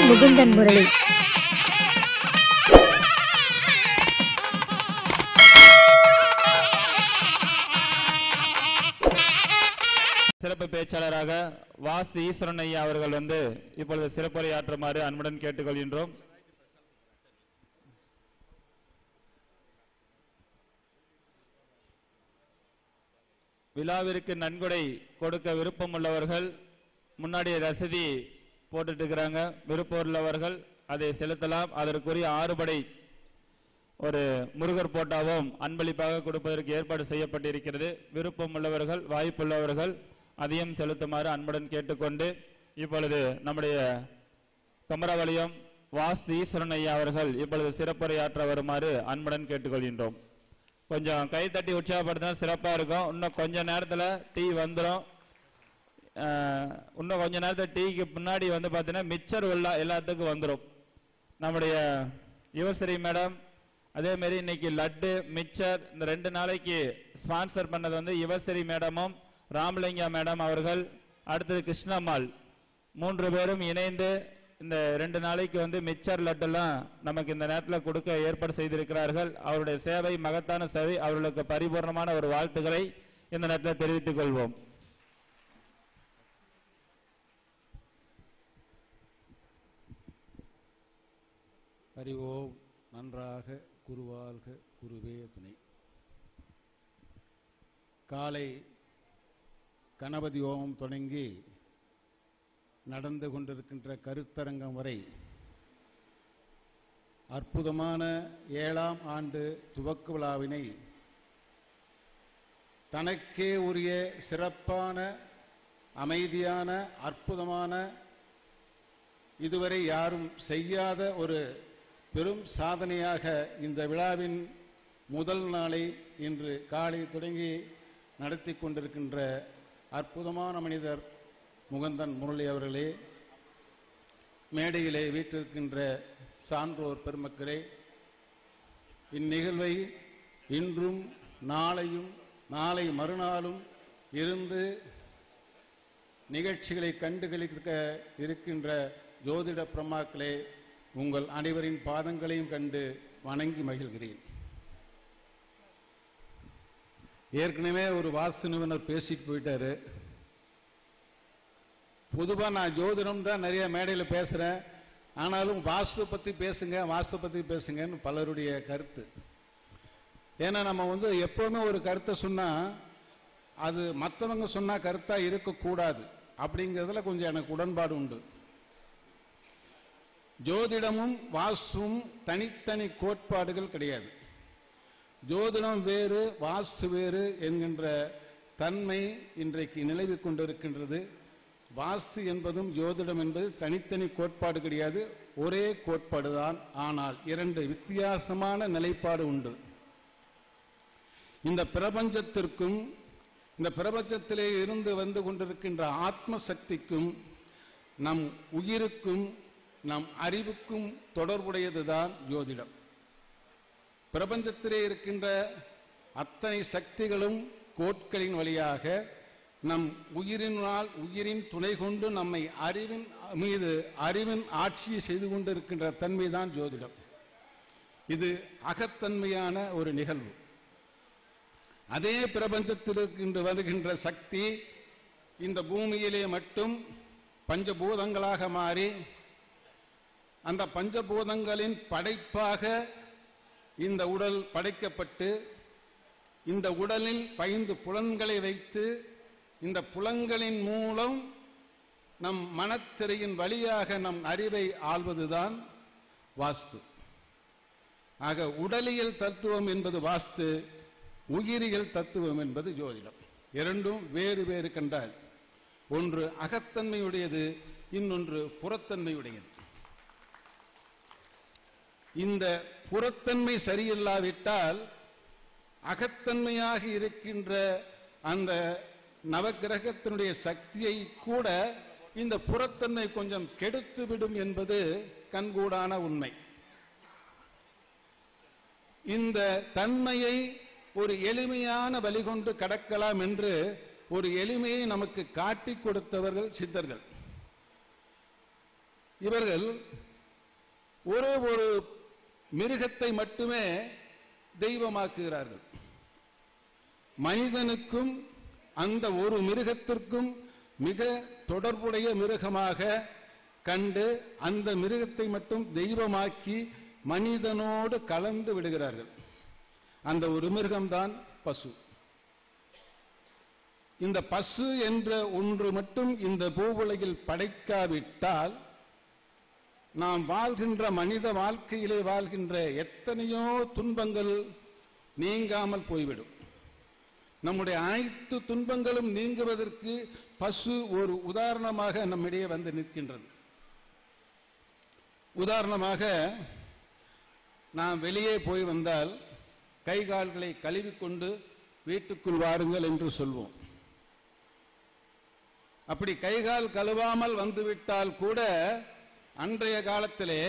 முகுந்தன் முரளி. சிறப்பு பேச்சாளராக வாஸ் ஈஸ்வரன் ஐயா அவர்கள் இப்பொழுது சிறப்புரையாற்றுமாறு அன்புடன் கேட்டுக்கொள்கின்றோம். விழாவிற்கு நன்கொடை கொடுக்க விருப்பம் உள்ளவர்கள் முன்னாடி ரசீதி போட்டுட்டு இருக்கிறாங்க. விருப்பம் உள்ளவர்கள் அதை செலுத்தலாம். அதற்குரிய ஆறுபடை ஒரு முருகர் போட்டாவும் அன்பளிப்பாக கொடுப்பதற்கு ஏற்பாடு செய்யப்பட்டிருக்கிறது. விருப்பம் உள்ளவர்கள் வாய்ப்புள்ளவர்கள் அதையும் செலுத்துமாறு அன்புடன் கேட்டுக்கொண்டு இப்பொழுது நம்முடைய கமராவளியம் வாஸ் ஈஸ்வரன் ஐயா அவர்கள் இப்பொழுது சிறப்புரையாற்ற வருமாறு அன்புடன் கேட்டுக்கொள்கின்றோம். கொஞ்சம் கைத்தட்டி உற்சாகப்படுத்தினா சிறப்பாக இருக்கும். இன்னும் கொஞ்ச நேரத்தில் டீ வந்துடும். இன்னும் கொஞ்ச நேரத்தில் டீக்கு முன்னாடி பார்த்தீங்கன்னா மிச்சர் உள்ள எல்லாத்துக்கும் வந்துடும். நம்முடைய யுவஸ்ரீ மேடம் அதேமாரி இன்னைக்கு லட்டு மிச்சர் இந்த 2 நாளைக்கு ஸ்பான்சர் பண்ணது யுவஸ்ரீ மேடமும் ராமலிங்கா மேடம் அவர்கள், அடுத்தது கிருஷ்ணம்மாள், 3 பேரும் இணைந்து இந்த 2 நாளைக்கு மிச்சர் லட்டெல்லாம் நமக்கு இந்த நேரத்தில் கொடுக்க ஏற்பாடு செய்திருக்கிறார்கள். அவருடைய சேவை மகத்தான சேவை. அவர்களுக்கு பரிபூர்ணமான ஒரு வாழ்த்துக்களை இந்த நேரத்தில் தெரிவித்துக் கொள்வோம். அறிவோம் நன்றாக குருவாழ்க குருவே துணை. காலை கணபதி ஹோமம் தொடங்கி நடந்து கொண்டிருக்கின்ற கருத்தரங்கம் வரை அற்புதமான 7ஆம் ஆண்டு துவக்க விழாவினை தனக்கே உரிய சிறப்பான அமைதியான அற்புதமான இதுவரை யாரும் செய்யாத ஒரு பெரும் சாதனையாக இந்த விழாவின் முதல் நாளை இன்று காலை தொடங்கி நடத்தி கொண்டிருக்கின்ற அற்புதமான மனிதர் முகுந்தன் முரளி அவர்களே, மேடையிலே வீற்றிருக்கின்ற சான்றோர் பெருமக்களே, இந்நிகழ்வை இன்றும் நாளையும் நாளை மறுநாளும் இருந்து நிகழ்ச்சிகளை கண்டுகளிக்க இருக்கின்ற ஜோதிட பிரமாக்களே, உங்கள் அனைவரின் பாதங்களையும் கண்டு வணங்கி மகிழ்கிறேன். ஏற்கனவே ஒரு வாஸ்து நிபுணர் பேசிட்டு போயிட்டாரு. பொதுவாக நான் ஜோதிடம் தான் நிறைய மேடையில் பேசுகிறேன். ஆனாலும் வாஸ்து பற்றி பேசுங்க, வாஸ்து பற்றி பேசுங்கன்னு பலருடைய கருத்து. ஏன்னா நம்ம எப்போவுமே ஒரு கருத்தை சொன்னால் அது மற்றவங்க சொன்னால் கருத்தாக இருக்கக்கூடாது அப்படிங்கிறதுல கொஞ்சம் எனக்கு உடன்பாடு உண்டு. ஜோதிடமும் வாஸ்துவும் தனித்தனி கோட்பாடுகள் கிடையாது. ஜோதிடம் வேறு வாஸ்து வேறு என்கின்ற தன்மை இன்றைக்கு நிலவி கொண்டிருக்கின்றது. வாஸ்து என்பதும் ஜோதிடம் என்பது தனித்தனி கோட்பாடு கிடையாது, ஒரே கோட்பாடு தான். ஆனால் 2 வித்தியாசமான நிலைப்பாடு உண்டு. இந்த பிரபஞ்சத்திற்கும் இந்த பிரபஞ்சத்திலே இருந்து வந்து கொண்டிருக்கின்ற ஆத்ம சக்திக்கும் நம் உயிருக்கும் நம் அறிவுக்கும் தொடர்புடையதுதான் ஜோதிடம். பிரபஞ்சத்திலே இருக்கின்ற அத்தனை சக்திகளும் கோட்களின் வழியாக நம் உயிரின் துணை கொண்டு நம்மை அறிவின் ஆட்சியை செய்து கொண்டிருக்கின்ற தன்மைதான் ஜோதிடம். இது அகத்தன்மையான ஒரு நிகழ்வு. அதே பிரபஞ்சத்தில் வருகின்ற சக்தி இந்த பூமியிலே மட்டும் பஞ்சபூதங்களாக மாறி அந்த பஞ்சபூதங்களின் படைப்பாக இந்த உடல் படைக்கப்பட்டு இந்த உடலில் 5 புலன்களை வைத்து இந்த புலன்களின் மூலம் நம் மனத்திரையின் வழியாக நம் அறிவை ஆள்வதுதான் வாஸ்து. ஆக உடலியல் தத்துவம் என்பது வாஸ்து, உயிரியல் தத்துவம் என்பது ஜோதிடம். இரண்டும் வேறு வேறு கண்டால் ஒன்று அகத்தன்மையுடையது, இன்னொன்று புறத்தன்மையுடையது. இந்த புறத்தன்மை சரியில்லாவிட்டால் அகத்தன்மையாக இருக்கின்ற அந்த நவக்கிரகத்தினுடைய சக்தியை கூட இந்த புறத்தன்மை கொஞ்சம் கெடுத்துவிடும் என்பது கண்கூடான உண்மை. இந்த தன்மையை ஒரு எளிமையான வழி கொண்டு கடக்கலாம் என்று ஒரு எளிமையை நமக்கு காட்டி கொடுத்தவர்கள் சித்தர்கள். இவர்கள் ஒரே ஒரு மிருகத்தை மட்டுமே தெய்வமாக்குகிறார்கள். மனிதனுக்கும் அந்த ஒரு மிருகத்திற்கும் மிக தொடர்புடைய மிருகமாக கண்டு அந்த மிருகத்தை மட்டும் தெய்வமாக்கி மனிதனோடு கலந்து விடுகிறார்கள். அந்த ஒரு மிருகம்தான் பசு. இந்த பசு என்ற ஒன்று மட்டும் இந்த பூவுலகில் படைக்காவிட்டால் நாம் வாழ்கின்ற மனித வாழ்க்கையிலே வாழ்கின்ற எத்தனையோ துன்பங்கள் நீங்காமல் போய்விடும். நம்முடைய அனைத்து துன்பங்களும் நீங்குவதற்கு பசு ஒரு உதாரணமாக நம்மிடையே வந்து நிற்கின்றது. உதாரணமாக, நாம் வெளியே போய் வந்தால் கை கால்களை கழுவிக்கொண்டு வீட்டுக்குள் வாருங்கள் என்று சொல்வோம். அப்படி கைகால் கழுவாமல் வந்துவிட்டால் கூட அன்றைய காலத்திலே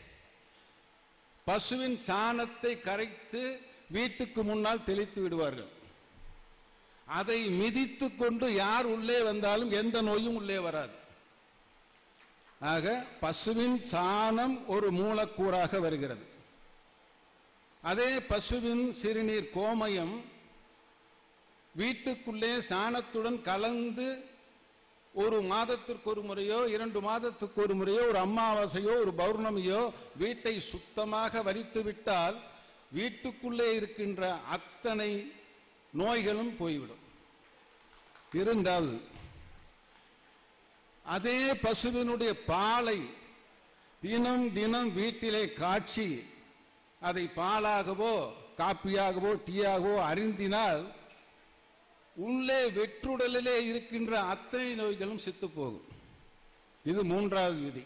பசுவின் சாணத்தை கரைத்து வீட்டுக்கு முன்னால் தெளித்து விடுவார்கள். அதை மிதித்து கொண்டு யார் உள்ளே வந்தாலும் எந்த நோயும் உள்ளே வராது. ஆக பசுவின் சாணம் ஒரு மூலக்கூறாக வருகிறது. அதே பசுவின் சிறுநீர் கோமயம் வீட்டுக்குள்ளே சாணத்துடன் கலந்து ஒரு மாதத்திற்கு ஒரு முறையோ 2 மாதத்துக்கு ஒரு முறையோ ஒரு அமாவாசையோ ஒரு பௌர்ணமியோ வீட்டை சுத்தமாக வரித்து விட்டால் வீட்டுக்குள்ளே இருக்கின்ற அத்தனை நோய்களும் போய்விடும். இரண்டாவது, அதே பசுவினுடைய பாலை தினம் தினம் வீட்டிலே காய்ச்சி அதை பாலாகவோ காப்பியாகவோ டீயாகவோ அருந்தினால் உள்ளே வெற்றுடலிலே இருக்கின்ற அத்தனை நோய்களும் செத்து போகும். இது 3வது விதி.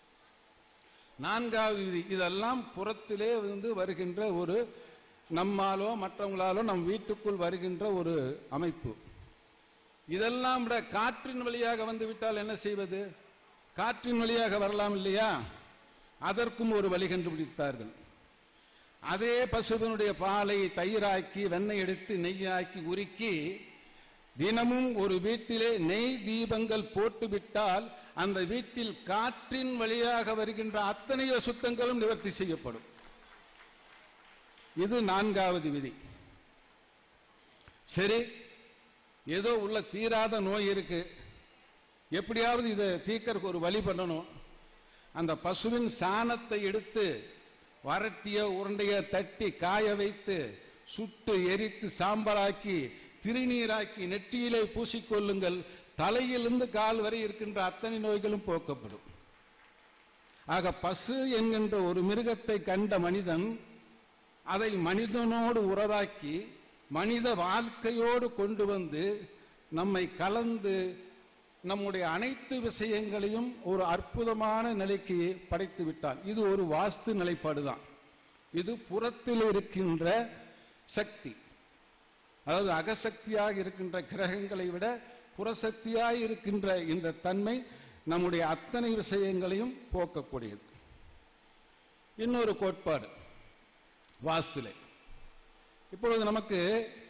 4வது விதி, இதெல்லாம் புறத்திலே வருகின்ற ஒரு நம்மாலோ மற்றவங்களாலோ நம் வீட்டுக்குள் வருகின்ற ஒரு அமைப்பு. இதெல்லாம் விட காற்றின் வழியாக வந்துவிட்டால் என்ன செய்வது? காற்றின் வழியாக வரலாம் இல்லையா? அதற்கும் ஒரு வழி கண்டுபிடித்தார்கள். அதே பசுவினுடைய பாலை தயிராக்கி வெண்ணெய் எடுத்து நெய்யாக்கி உருக்கி தினமும் ஒரு வீட்டிலே நெய் தீபங்கள் போட்டுவிட்டால் அந்த வீட்டில் காற்றின் வழியாக வருகின்ற அத்தனை அசுத்தங்களும் நிவர்த்தி செய்யப்படும். இது 4வது விதி. சரி, ஏதோ உள்ள தீராத நோய் இருக்கு, எப்படியாவது இதை தீர்க்கறதுக்கு ஒரு வழி பண்ணணும். அந்த பசுவின் சாணத்தை எடுத்து வரட்டிய உருண்டைய தட்டி காய வைத்து சுட்டு எரித்து சாம்பலாக்கி திருநீராக்கி நெற்றியிலே பூசிக்கொள்ளுங்கள், தலையிலிருந்து கால் வரை இருக்கின்ற அத்தனை நோய்களும் போக்கப்படும். ஆக பசு என்கின்ற ஒரு மிருகத்தை கண்ட மனிதன் அதை மனிதனோடு உறவாக்கி மனித வாழ்க்கையோடு கொண்டு வந்து நம்மை கலந்து நம்முடைய அனைத்து விஷயங்களையும் ஒரு அற்புதமான நிலைக்கு படைத்து விட்டான். இது ஒரு வாஸ்து நிலைப்பாடு தான். இது புறத்தில் இருக்கின்ற சக்தி, அதாவது அகசக்தியாக இருக்கின்ற கிரகங்களை விட புறசக்தியாக இருக்கின்ற இந்த தன்மை நம்முடைய அத்தனை விஷயங்களையும் போக்கக்கூடியது. இன்னொரு கோட்பாடு வாஸ்துலே. இப்பொழுது நமக்கு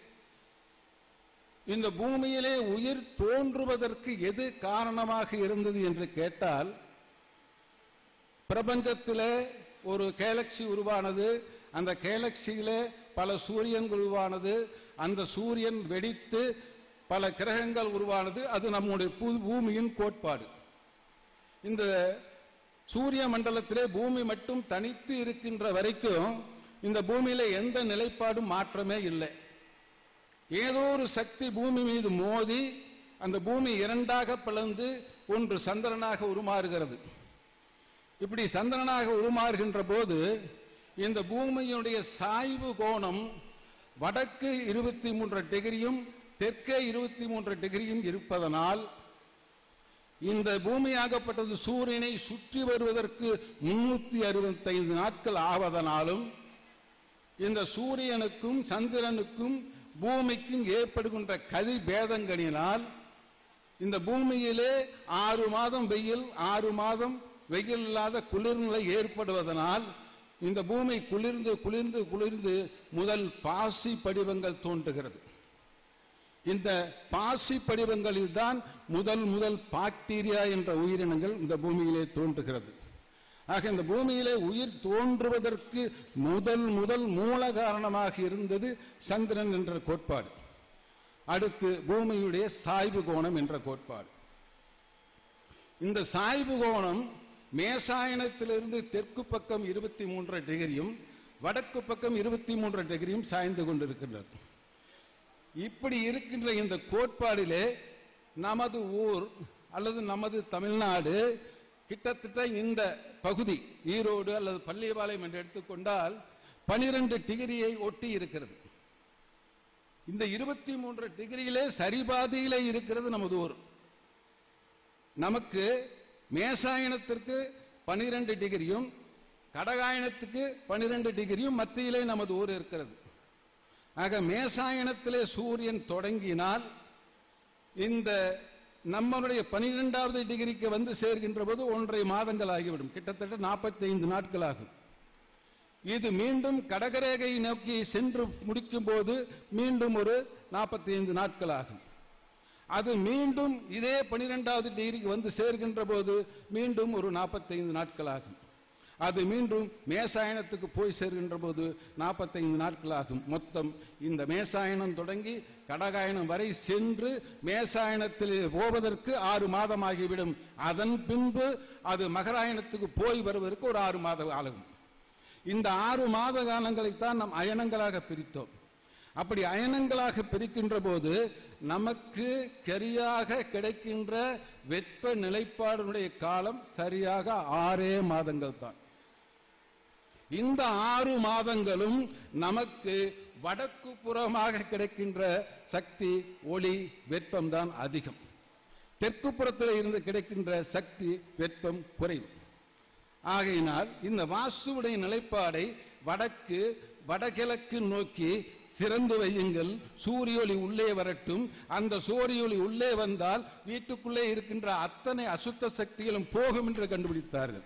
இந்த பூமியிலே உயிர் தோன்றுவதற்கு எது காரணமாக இருந்தது என்று கேட்டால், பிரபஞ்சத்திலே ஒரு கேலக்சி உருவானது, அந்த கேலக்சியிலே பல சூரியன்கள் உருவானது, அந்த சூரியன் வெடித்து பல கிரகங்கள் உருவானது. அது நம்முடைய பூமியின் கோட்பாடு. இந்த சூரிய மண்டலத்திலே பூமி மட்டும் தனித்து இருக்கின்ற வரைக்கும் இந்த பூமியில எந்த நிலைப்பாடும் மாற்றமே இல்லை. ஏதோ ஒரு சக்தி பூமி மீது மோதி அந்த பூமி 2ஆக பிளந்து ஒன்று சந்திரனாக உருமாறுகிறது. இப்படி சந்திரனாக உருமாறுகின்ற போது இந்த பூமியினுடைய சாய்வு கோணம் வடக்கு 23 டிகிரியும் தெற்கே 23 டிகிரியும் இருப்பதனால் இந்த பூமியாகப்பட்டது சூரியனை சுற்றி வருவதற்கு 365 நாட்கள் ஆவதனாலும் இந்த சூரியனுக்கும் சந்திரனுக்கும் பூமிக்கும் ஏற்படுகின்ற கதி பேதங்களினால் இந்த பூமியிலே 6 மாதம் வெயில் 6 மாதம் வெயில் இல்லாத குளிர்நிலை ஏற்படுவதனால் இந்த பூமி குளிர்ந்து குளிர்ந்து குளிர்ந்து முதல் பாசி படிவங்கள் தோன்றுகிறது. இந்த பாசி படிவங்களில் தான் முதல் பாக்டீரியா என்ற உயிரினங்கள் இந்த பூமியிலே தோன்றுகிறது. ஆக இந்த பூமியிலே உயிர் தோன்றுவதற்கு முதல் மூல காரணமாக இருந்தது சந்திரன் என்ற கோட்பாடு. அடுத்து பூமியுடைய சாய்வு கோணம் என்ற கோட்பாடு. இந்த சாய்வு கோணம் மேசாயனத்திலிருந்து தெற்கு பக்கம் 23 டிகிரியும் வடக்கு பக்கம் 23 டிகிரியும் சாய்ந்து கொண்டிருக்கின்றது. இப்படி இருக்கின்ற இந்த கோட்பாடிலே நமது ஊர் அல்லது நமது தமிழ்நாடு கிட்டத்தட்ட இந்த பகுதி ஈரோடு அல்லது பள்ளிப்பாளையம் என்று எடுத்துக்கொண்டால் 12 டிகிரியை ஒட்டி இருக்கிறது. இந்த 23 டிகிரியிலே சரிபாதியிலே இருக்கிறது நமது ஊர். நமக்கு மேசாயனத்திற்கு 12 டிகிரியும் கடகாயனத்துக்கு 12 டிகிரியும் மத்தியிலே நமது ஊர் இருக்கிறது. ஆக மேசாயனத்திலே சூரியன் தொடங்கினால் இந்த நம்மளுடைய 12வது டிகிரிக்கு வந்து சேர்கின்ற போது 1.5 மாதங்கள் ஆகிவிடும். கிட்டத்தட்ட 45 நாட்கள் ஆகும். இது மீண்டும் கடகரேகை நோக்கி சென்று முடிக்கும் போது மீண்டும் ஒரு 45 நாட்கள் ஆகும். அது மீண்டும் இதே 12வது டிகிரிக்கு வந்து சேர்கின்ற போது மீண்டும் ஒரு 45 நாட்கள் ஆகும். அது மீண்டும் மேசாயனத்துக்கு போய் சேர்கின்ற போது 45 நாட்கள் ஆகும். மொத்தம் இந்த மேசாயனம் தொடங்கி கடகாயனம் வரை சென்று மேசாயனத்தில் போவதற்கு 6 மாதம் ஆகிவிடும். அதன் பின்பு அது மகராயனத்துக்கு போய் வருவதற்கு ஒரு 6 மாதம் ஆகும். இந்த 6 மாத காலங்களைத்தான் நாம் அயனங்களாக பிரித்தோம். அப்படி அயனங்களாக பிரிக்கின்ற போது நமக்கு சரியாக கிடைக்கின்ற வெப்ப நிலைப்பாடுடைய காலம் சரியாக 6 மாதங்கள் தான். இந்த 6 மாதங்களும் நமக்கு வடக்கு புறமாக கிடைக்கின்ற சக்தி ஒளி வெப்பம் தான் அதிகம். தெற்கு புறத்தில் இருந்து கிடைக்கின்ற சக்தி வெப்பம் குறைவு. ஆகையினால் இந்த வாஸ்துவுடைய நிலைப்பாடை வடக்கு வடகிழக்கு நோக்கி திறந்து வையுங்கள், சூரிய ஒளி உள்ளே வரட்டும். அந்த சூரிய ஒளி உள்ளே வந்தால் வீட்டுக்குள்ளே இருக்கின்ற அத்தனை அசுத்த சக்திகளும் போகும் என்று கண்டுபிடித்தார்கள்.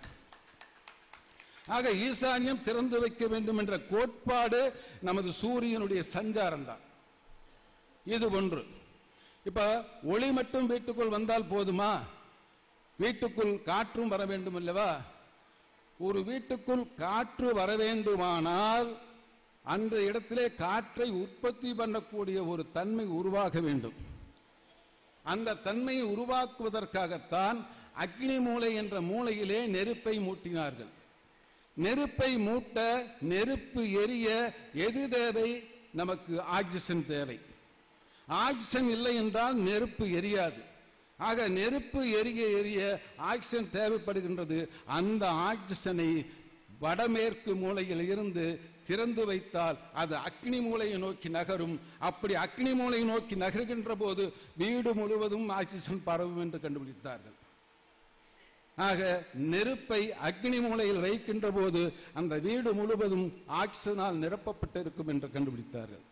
ஆக ஈசானியம் திறந்து வைக்க வேண்டும் என்ற கோட்பாடு நமது சூரியனுடைய சஞ்சாரம் தான். இது ஒன்று. இப்ப ஒளி மட்டும் வீட்டுக்குள் வந்தால் போதுமா? வீட்டுக்குள் காற்றும் வர வேண்டும் அல்லவா? ஒரு வீட்டுக்குள் காற்று வர வேண்டுமானால் அந்த இடத்திலே காற்றை உற்பத்தி பண்ணக்கூடிய ஒரு தன்மை உருவாக வேண்டும். அந்த தன்மையை உருவாக்குவதற்காகத்தான் அக்னி மூலை என்ற மூலையிலே நெருப்பை மூட்டினார்கள். நெருப்பை மூட்ட, நெருப்பு எரிய எது தேவை? நமக்கு ஆக்சிஜன் தேவை. ஆக்சிஜன் இல்லை என்றால் நெருப்பு எரியாது. ஆக நெருப்பு எரிய எரிய ஆக்சிஜன் தேவைப்படுகின்றது. அந்த ஆக்சிஜனை வடமேற்கு மூலையில் இருந்து திறந்து வைத்தால் அது அக்னி மூலையை நோக்கி நகரும். அப்படி அக்னி மூலையை நோக்கி நகர்கின்ற போது வீடு முழுவதும் ஆக்சிஜன் பரவும் என்று கண்டுபிடித்தார்கள். ஆக நெருப்பை அக்னி மூலையில் வைக்கின்ற போது அந்த வீடு முழுவதும் ஆக்சிஜனால் நிரப்பப்பட்டிருக்கும் என்று கண்டுபிடித்தார்கள்.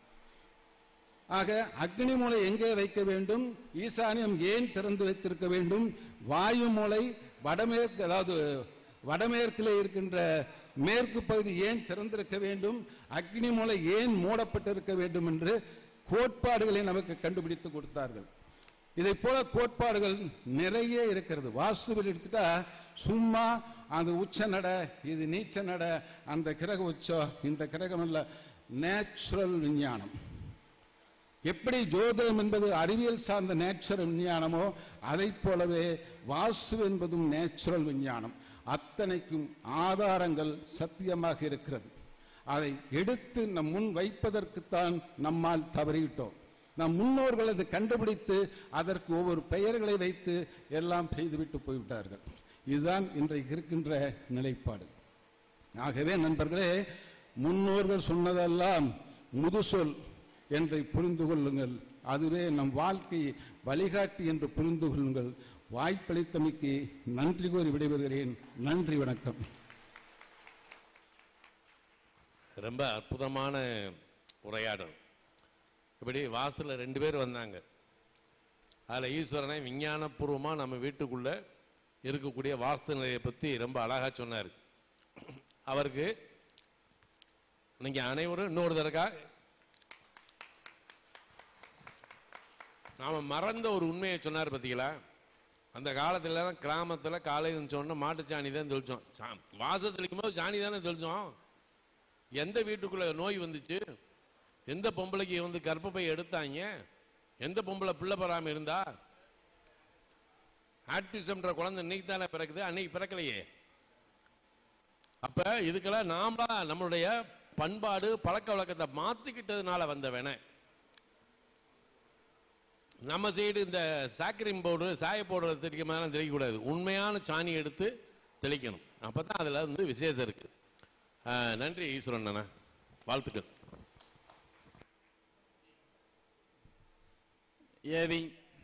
ஆக அக்னி மூலை எங்கே வைக்க வேண்டும்? ஈசானியம் ஏன் திறந்து வைத்திருக்க வேண்டும்? வாயு மூலை வடமேற்கு, அதாவது வடமேற்கிலே இருக்கின்ற மேற்கு பகுதி ஏன் திறந்திருக்க வேண்டும்? அக்னி மூலை ஏன் மூடப்பட்டிருக்க வேண்டும் என்று கோட்பாடுகளை நமக்கு கண்டுபிடித்து கொடுத்தார்கள். இதை போல கோட்பாடுகள் நிறைய இருக்கிறது. வாஸ்துவில் எடுத்துட்டா சும்மா அந்த உச்ச நட, இது நீச்ச நட, அந்த கிரக உச்சம், இந்த கிரகம் அல்ல, நேச்சுரல் விஞ்ஞானம். எப்படி ஜோதிடம் என்பது அறிவியல் சார்ந்த நேச்சுரல் விஞ்ஞானமோ அதை போலவே வாஸ்து என்பதும் நேச்சுரல் விஞ்ஞானம். அத்தனைக்கும் ஆதாரங்கள் சத்தியமாக இருக்கிறது. அதை எடுத்து நம் முன் வைப்பதற்குத்தான் நம்மால் தவறிவிட்டோம். நம் முன்னோர்கள் அதை கண்டுபிடித்து அதற்கு ஒவ்வொரு பெயர்களை வைத்து எல்லாம் செய்துவிட்டு போய்விட்டார்கள். இதுதான் இன்றைக்கு இருக்கின்ற நிலைப்பாடு. ஆகவே நண்பர்களே, முன்னோர்கள் சொன்னதெல்லாம் முதுசொல் என்று புரிந்து கொள்ளுங்கள். அதுவே நம் வாழ்க்கை வழிகாட்டி என்று புரிந்து கொள்ளுங்கள். வாய்ப்பளித்தமைக்கு நன்றி கூறி விடைபெறுகிறேன். நன்றி, வணக்கம். ரொம்ப அற்புதமான உரையாடல். இப்படி வாஸ்துல 2 பேர் வந்தாங்க. அதில் ஈஸ்வரனை விஞ்ஞானபூர்வமாக நம்ம வீட்டுக்குள்ள இருக்கக்கூடிய வாஸ்து நிலையை பற்றி ரொம்ப அழகா சொன்னார். அவருக்கு நீங்க அனைவரும் இன்னொரு தடவை நாம மறந்த ஒரு உண்மையை சொன்னார் பார்த்தீங்களா? அந்த காலத்துல கிராமத்துல காலையில் சொன்ன மாட்டு சாணி தான் தெளிச்சோம். வாசல் தெளிக்கும் போது சாணி தானே தெளிச்சோம். எந்த வீட்டுக்குள்ள நோய் வந்துச்சு? எந்த பொம்பளைக்கு கர்ப்பப்பை எடுத்தாங்க? எந்த பொம்பளை பிள்ளை பெறாம இருந்தா? ஆட்டிசம்ன்ற குழந்தை இன்னைக்கு தானே பிறக்குது, அன்னைக்கு பிறக்கலையே. அப்ப இதுக்கெல்லாம் நாம நம்மளுடைய பண்பாடு பழக்க வழக்கத்தை மாத்திக்கிட்டதுனால வந்தவன. நம்ம சைடு இந்த சாக்கரின் பவுடர் சாய பவுடர் தெளிக்க மாதிரி தெளிக்கக்கூடாது. உண்மையான சாணி எடுத்து தெளிக்கணும். அப்பதான் அதுல விசேஷம் இருக்கு. நன்றி ஈஸ்வரன் அண்ணா, வாழ்த்துக்கள். ஏவி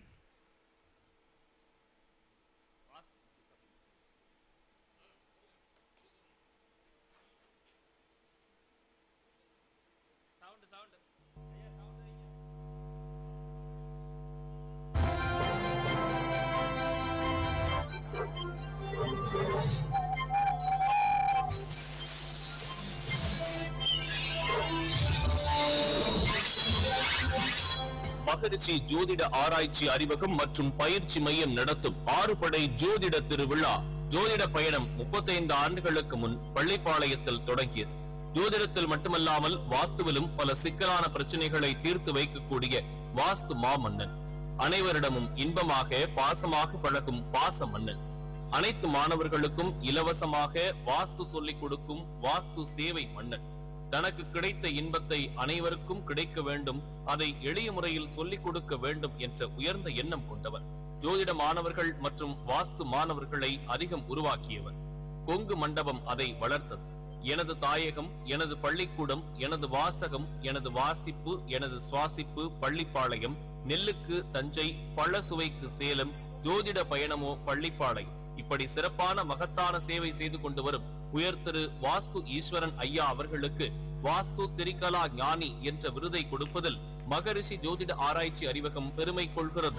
மகரிஷி ஜோதிட ஆராய்ச்சி அறிவகம் மற்றும் பயிற்சி மையம் நடத்தும் 6 படை ஜோதிட திருவிழா ஜோதிட பயணம் 35 ஆண்டுகளுக்கு முன் பள்ளிப்பாளையத்தில் தொடங்கியது. ஜோதிடத்தில் மட்டுமல்லாமல் வாஸ்துவிலும் பல சிக்கலான பிரச்சனைகளை தீர்த்து வைக்கக்கூடிய வாஸ்து மாமன்னன், அனைவரிடமும் இன்பமாக பாசமாக பழகும் பாச மன்னன், அனைத்து மாணவர்களுக்கும் இலவசமாக வாஸ்து சொல்லிக் கொடுக்கும் வாஸ்து சேவை மன்னன், தனக்கு கிடைத்த இன்பத்தை அனைவருக்கும் கிடைக்க வேண்டும், அதை எளிய முறையில் சொல்லிக் கொடுக்க வேண்டும் என்ற உயர்ந்த எண்ணம் கொண்டவர். ஜோதிட மாணவர்கள் மற்றும் வாஸ்து மாணவர்களை அதிகம் உருவாக்கியவர். கொங்கு மண்டபம் அதை வளர்த்தது. எனது தாயகம், எனது பள்ளிக்கூடம், எனது வாசகம், எனது வாசிப்பு, எனது சுவாசிப்பு பள்ளிப்பாளையம், நெல்லுக்கு தஞ்சை, பழ சுவைக்கு சேலம், ஜோதிட பயணமோ பள்ளிப்பாளையம். இப்படி சிறப்பான மகத்தான சேவை செய்து கொண்டு வரும் உயர் திரு வாஸ்து ஈஸ்வரன் ஐயா அவர்களுக்கு வாஸ்து திரிகலா ஞானி என்ற விருதை கொடுப்பதில் மகரிஷி ஜோதிட ஆராய்ச்சி அறிவகம் பெருமை கொள்கிறது.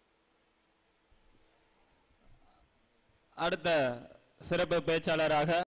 அடுத்த சிறப்பு பேச்சாளராக